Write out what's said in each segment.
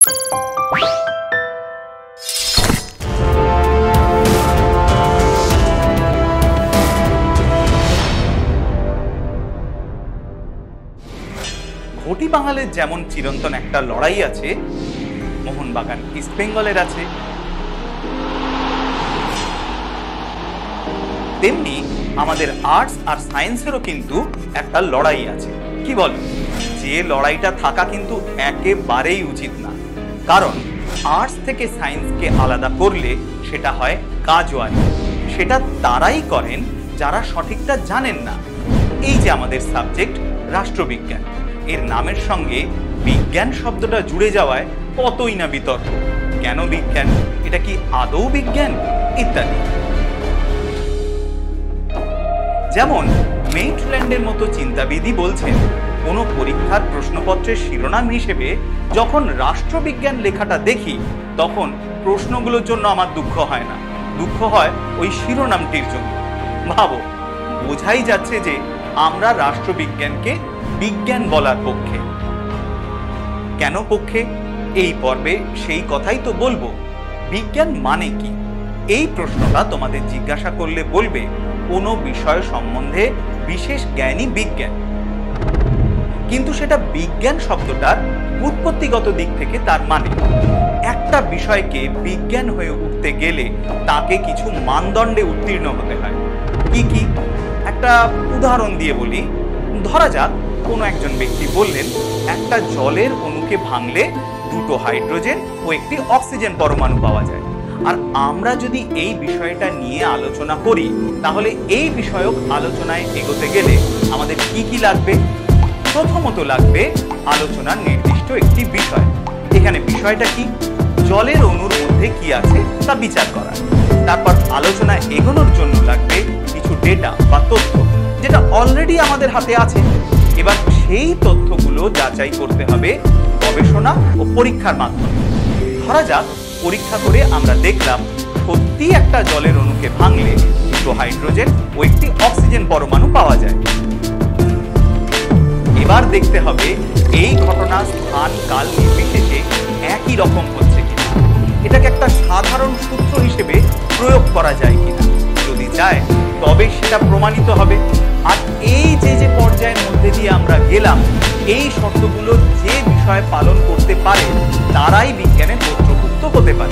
ঘটি বাঙালের যেমন চিরন্তন একটা লড়াই আছে, মোহনবাগান ইস্ট বেঙ্গলের আছে, তেমনি আমাদের আর্টস আর সায়েন্সেরও কিন্তু একটা লড়াই আছে। কি বল, যে লড়াইটা থাকা কিন্তু একেবারেই উচিত না, কারণ আর্টস থেকে সায়েন্সকে আলাদা করলে সেটা হয় কাজওয়ারি। সেটা তারাই করেন যারা সঠিকটা জানেন না। এই যে আমাদের সাবজেক্ট রাষ্ট্রবিজ্ঞান, এর নামের সঙ্গে বিজ্ঞান শব্দটা জুড়ে যাওয়ায় কতই না বিতর্ক। কেন বিজ্ঞান? এটা কি আদৌ বিজ্ঞান? ইত্যাদি। যেমন মেইটল্যান্ডের মতো চিন্তাবিদই বলছেন, কোনো পরীক্ষার প্রশ্নপত্রের শিরোনাম হিসেবে যখন রাষ্ট্রবিজ্ঞান লেখাটা দেখি, তখন প্রশ্নগুলোর জন্য আমার দুঃখ হয় না, দুঃখ হয় ওই শিরোনামটির জন্য। ভাবো, বোঝাই যাচ্ছে যে আমরা রাষ্ট্রবিজ্ঞানকে বিজ্ঞান বলার পক্ষে। কেন পক্ষে? এই পর্বে সেই কথাই তো বলবো। বিজ্ঞান মানে কি? এই প্রশ্নটা তোমাদের জিজ্ঞাসা করলে বলবে কোনো বিষয় সম্বন্ধে বিশেষ জ্ঞানই বিজ্ঞান। কিন্তু সেটা বিজ্ঞান শব্দটার উৎপত্তিগত দিক থেকে তার মানে একটা বিষয়কে বিজ্ঞান হয়ে উঠতে গেলে তাকে কিছু মানদণ্ডে উত্তীর্ণ হতে হয়। কি কি? একটা উদাহরণ দিয়ে বলি। ধরা যাক কোনো একজন ব্যক্তি বললেন একটা জলের অণুকে ভাঙলে দুটো হাইড্রোজেন ও একটি অক্সিজেন পরমাণু পাওয়া যায়। আর আমরা যদি এই বিষয়টা নিয়ে আলোচনা করি, তাহলে এই বিষয়ক আলোচনায় এগোতে গেলে আমাদের কি কি লাগবে? প্রথমত লাগবে আলোচনার নির্দিষ্ট একটি বিষয়। এখানে বিষয়টা কি? জলের অণুর মধ্যে কি আছে তা বিচার করা। তারপর আলোচনায় এগোনোর জন্য লাগবে কিছু ডেটা বা তথ্য, যেটা অলরেডি আমাদের হাতে আছে। এবার সেই তথ্যগুলো যাচাই করতে হবে গবেষণা ও পরীক্ষার মাধ্যমে। ধরা যাক পরীক্ষা করে আমরা দেখলাম সত্যি একটা জলের অণুকে ভাঙলে দুটো হাইড্রোজেন ও একটি অক্সিজেন পরমাণু পাওয়া যায়। এবার দেখতে হবে এই ঘটনা স্থান কাল নির্বিশেষে একই রকম হচ্ছে কিনা, এটাকে একটা সাধারণ সূত্র হিসেবে প্রয়োগ করা যায় কিনা। যদি যায় তবে সেটা প্রমাণিত হবে। আর এই যে পর্যায়ের মধ্যে দিয়ে আমরা গেলাম, এই শর্তগুলো যে বিষয় পালন করতে পারে তারাই বিজ্ঞানের পত্রভুক্ত হতে পারে।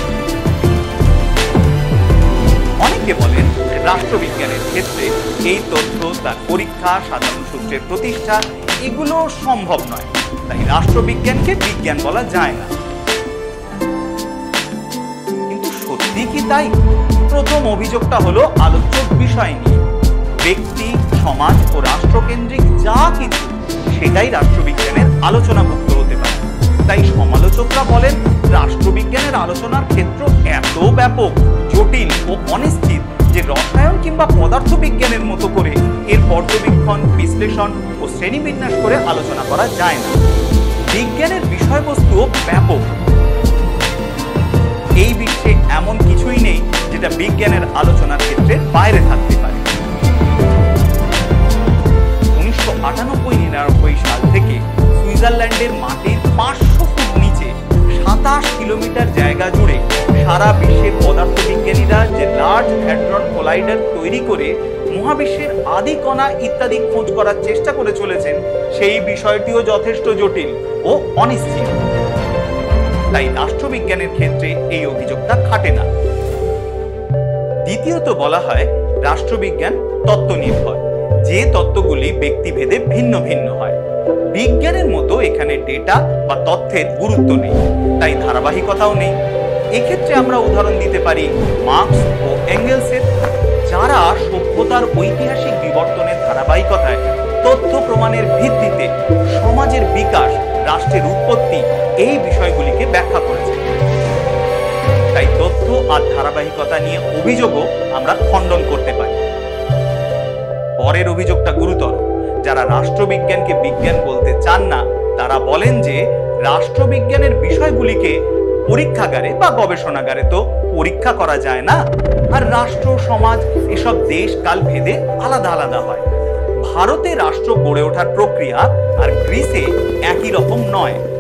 অনেকে বলেন রাষ্ট্রবিজ্ঞানের ক্ষেত্রে এই তথ্য, তার পরীক্ষা, সাধারণ সূত্রের প্রতিষ্ঠা এগুলো সম্ভব নয়, তাই রাষ্ট্রবিজ্ঞানকে বিজ্ঞান বলা যায় না। কিন্তু সত্যি কি তাই? প্রথম অভিযোগটা হলো আলোচ্য বিষয় নিয়ে। ব্যক্তি, সমাজ ও রাষ্ট্রকেন্দ্রিক যা কিছু সেটাই রাষ্ট্রবিজ্ঞানের আলোচনাভুক্ত হতে পারে। তাই সমালোচকরা বলেন রাষ্ট্রবিজ্ঞানের আলোচনার ক্ষেত্র এত ব্যাপক, জটিল ও অনিশ্চিত যে রসায়ন কিংবা পদার্থবিজ্ঞানের মতো করে এর পর্যবেক্ষণ, বিশ্লেষণ ও শ্রেণীবিন্যাস করে আলোচনা করা যায় না। বিজ্ঞানের বিষয়বস্তুও ব্যাপক। এই বিশ্বে এমন কিছুই নেই যেটা বিজ্ঞানের আলোচনার ক্ষেত্রে বাইরে থাকতে পারে। 1998-99 সাল থেকে সুইজারল্যান্ডের মাটির 500 ফুট নিচে 27 কিলোমিটার জায়গা জুড়ে সারা বিশ্বের পদার্থবিজ্ঞানীরা যে লার্জ হ্যাড্রন কোলাইডার তৈরি করে মহাবিশ্বের আদি কণা ইত্যাদি খোঁজ করার চেষ্টা করে চলেছেন, সেই বিষয়টিও যথেষ্ট জটিল ও অনিশ্চিত। তাই রাষ্ট্রবিজ্ঞানের ক্ষেত্রে এই অভিযোগটা খাটে না। দ্বিতীয়ত বলা হয় রাষ্ট্রবিজ্ঞান তত্ত্ব নির্ভর, যে তত্ত্বগুলি ব্যক্তিভেদে ভিন্ন ভিন্ন হয়। বিজ্ঞানের মতো এখানে ডেটা বা তথ্যের গুরুত্ব নেই, তাই ধারাবাহিকতাও নেই। এক্ষেত্রে আমরা উদাহরণ দিতে পারি মার্কস ও এঙ্গেলসের, যারা সভ্যতার ঐতিহাসিক বিবর্তনের ধারাবাহিকতায় তথ্য প্রমাণের ভিত্তিতে সমাজের বিকাশ, রাষ্ট্রের উৎপত্তি এই বিষয়গুলিকে ব্যাখ্যা করেছে। তাই তথ্য আর ধারাবাহিকতা নিয়ে অভিযোগও আমরা খণ্ডন করতে পারি। পরের অভিযোগটা গুরুতর। যারা রাষ্ট্রবিজ্ঞানকে বিজ্ঞান বলতে চান না, তারা বলেন যে রাষ্ট্রবিজ্ঞানের বিষয়গুলিকে পরীক্ষাগারে বা গবেষণাগারে তো পরীক্ষা করা যায় না, আর রাষ্ট্র, সমাজ এসব দেশ কাল ভেদে আলাদা আলাদা হয়। ভারতে রাষ্ট্র গড়ে ওঠার প্রক্রিয়া আর গ্রিসে একই রকম নয়।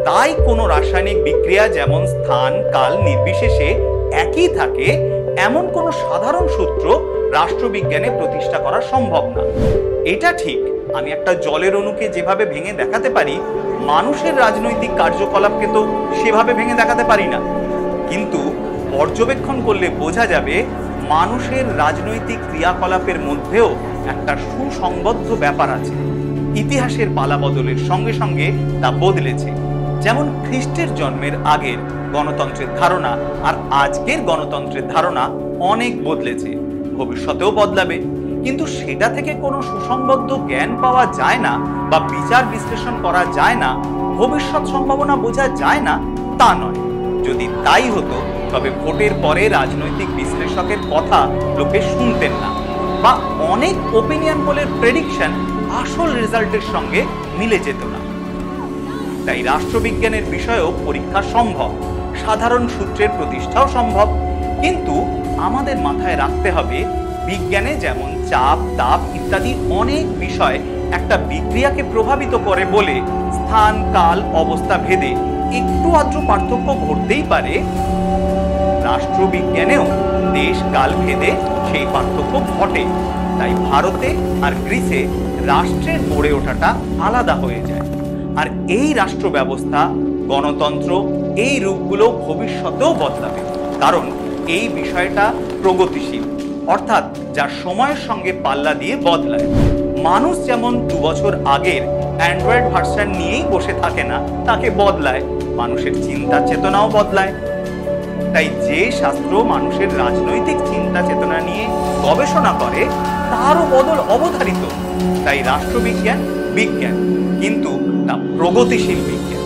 তাই কোনো রাসায়নিক বিক্রিয়া যেমন স্থান কাল নির্বিশেষে একই থাকে এমন কোনো সাধারণ সূত্র রাষ্ট্রবিজ্ঞানে প্রতিষ্ঠা করা সম্ভব না। এটা ঠিক, আমি একটা জলের অণুকে যেভাবে ভেঙে দেখাতে পারি, মানুষের রাজনৈতিক কার্যকলাপকে তো সেভাবে ভেঙে দেখাতে পারি না। কিন্তু পর্যবেক্ষণ করলে বোঝা যাবে মানুষের রাজনৈতিক ক্রিয়াকলাপের মধ্যেও একটা সুসংবদ্ধ ব্যাপার আছে। ইতিহাসের পালাবদলের সঙ্গে সঙ্গে তা বদলেছে। যেমন খ্রিস্টের জন্মের আগের গণতন্ত্রের ধারণা আর আজকের গণতন্ত্রের ধারণা অনেক বদলেছে, ভবিষ্যতেও বদলাবে। কিন্তু সেটা থেকে কোনো সুসংবদ্ধ জ্ঞান পাওয়া যায় না বা বিচার বিশ্লেষণ করা যায় না, ভবিষ্যৎ সম্ভাবনা বোঝা যায় না তা নয়। যদি তাই হতো তবে ভোটের পরে রাজনৈতিক বিশ্লেষকের কথা লোকে শুনতেন না, বা অনেক ওপিনিয়ন পোলের প্রেডিকশন আসল রেজাল্টের সঙ্গে মিলে যেত না। তাই রাষ্ট্রবিজ্ঞানের বিষয়েও পরীক্ষা সম্ভব, সাধারণ সূত্রের প্রতিষ্ঠাও সম্ভব। কিন্তু আমাদের মাথায় রাখতে হবে, বিজ্ঞানে যেমন চাপ তাপ ইত্যাদি অনেক বিষয় একটা বিক্রিয়াকে প্রভাবিত করে বলে স্থান কাল অবস্থা ভেদে একটু আধটু পার্থক্য ঘটতেই পারে, রাষ্ট্রবিজ্ঞানেও দেশ কাল ভেদে সেই পার্থক্য ঘটে। তাই ভারতে আর গ্রিসে রাষ্ট্রের গড়ে ওঠাটা আলাদা হয়ে যায়। আর এই রাষ্ট্র ব্যবস্থা, গণতন্ত্র, এই রূপগুলো ভবিষ্যতেও বদলাবে, কারণ এই বিষয়টা প্রগতিশীল, অর্থাৎ যা সময়ের সঙ্গে পাল্লা দিয়ে বদলায়। মানুষ যেমন 2 বছর আগের অ্যান্ড্রয়েড ভার্সন নিয়েই বসে থাকে না, তাকে বদলায়, মানুষের চিন্তা চেতনাও বদলায়। তাই যে শাস্ত্র মানুষের রাজনৈতিক চিন্তা চেতনা নিয়ে গবেষণা করে তারও বদল অবধারিত। তাই রাষ্ট্রবিজ্ঞান বিজ্ঞান, কিন্তু তা প্রগতিশীল বিজ্ঞান।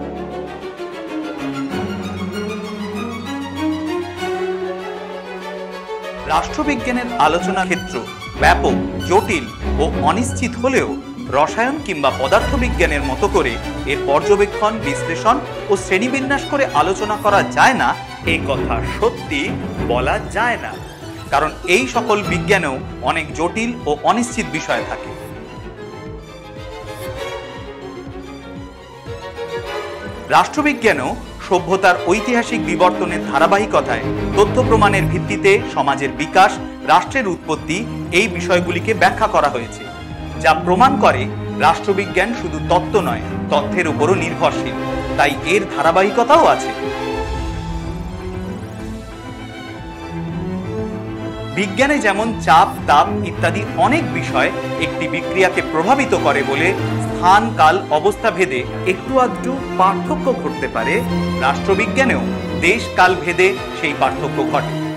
রাষ্ট্রবিজ্ঞানের আলোচনা ক্ষেত্র ব্যাপক, জটিল ও অনিশ্চিত হলেও রসায়ন কিংবা পদার্থবিজ্ঞানের মতো করে এর পর্যবেক্ষণ, বিশ্লেষণ ও শ্রেণীবিন্যাস করে আলোচনা করা যায় না, এই কথা সত্যি বলা যায় না। কারণ এই সকল বিজ্ঞানেও অনেক জটিল ও অনিশ্চিত বিষয় থাকে। রাষ্ট্রবিজ্ঞানও সভ্যতার ঐতিহাসিক বিবর্তনের ধারাবাহিকতায় তথ্য প্রমাণের ভিত্তিতে সমাজের বিকাশ, রাষ্ট্রের উৎপত্তি, এই বিষয়গুলিকে ব্যাখ্যা করা হয়েছে, যা প্রমাণ করে রাষ্ট্রবিজ্ঞান শুধু তত্ত্ব নয়, তথ্যের উপরও নির্ভরশীল। তাই এর ধারাবাহিকতাও আছে। বিজ্ঞানে যেমন চাপ তাপ ইত্যাদি অনেক বিষয় একটি বিক্রিয়াকে প্রভাবিত করে বলে স্থান কাল অবস্থা ভেদে একটু আধটু পার্থক্য ঘটতে পারে, রাষ্ট্রবিজ্ঞানেও দেশ কাল ভেদে সেই পার্থক্য ঘটে।